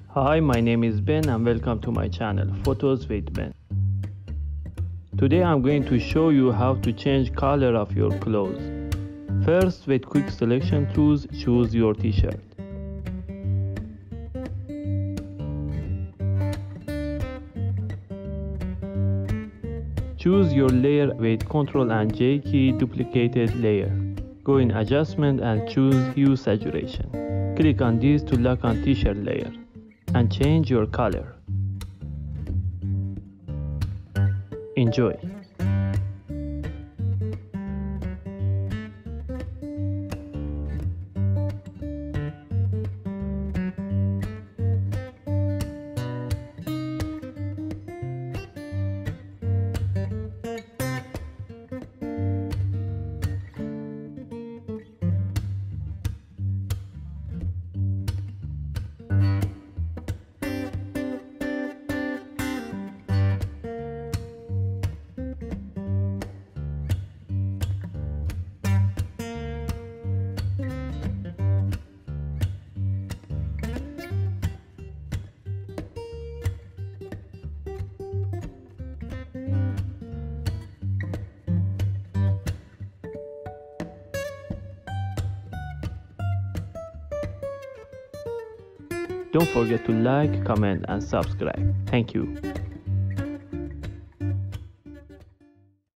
Hi, my name is Ben and welcome to my channel, Photos with Ben. Today I'm going to show you how to change color of your clothes. First, with quick selection tools, choose your t-shirt. Choose your layer with Ctrl and J key duplicated layer. Go in adjustment and choose hue saturation. Click on this to lock on t-shirt layer and change your color. Enjoy. Don't forget to like, comment and subscribe. Thank you.